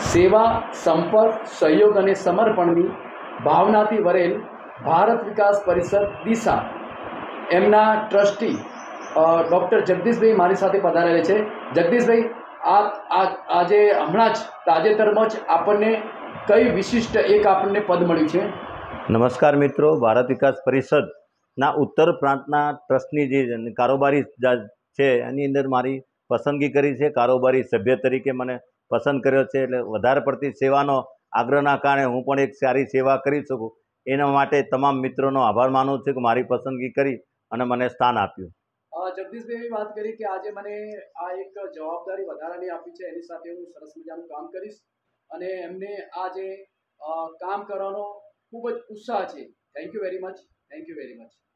સેવા, સંપર્ક, સહયોગ અને સમર્પણની ભાવનાથી ભરેલ ભારત વિકાસ પરિષદ દિશા એમના ટ્રસ્ટી ડૉક્ટર જગદીશભાઈ મારી સાથે પધારેલા છે. જગદીશભાઈ, આજે હમણાં જ તાજેતરમાં જ આપણને કઈ વિશિષ્ટ એક આપણને પદ મળ્યું છે? નમસ્કાર મિત્રો, ભારત વિકાસ પરિષદના ઉત્તર પ્રાંતના ટ્રસ્ટની જે કારોબારી છે એની અંદર મારી પસંદગી કરી છે. કારોબારી સભ્ય તરીકે મને પસંદ કર્યો છે. એટલે વધારે પડતી સેવાનો આગ્રહના કારણે હું પણ એક સારી સેવા કરી શકું એના માટે તમામ મિત્રોનો આભાર માનું છું કે મારી પસંદગી કરી અને મને સ્થાન આપ્યું. જગદીશભાઈ એવી વાત કરી કે આજે મને આ એક જવાબદારી વધારાની આપી છે, એની સાથે હું સરસ મજાનું કામ કરીશ અને એમને આ જે કામ કરવાનો ખૂબ જ ઉત્સાહ છે. Thank you very much. Thank you very much.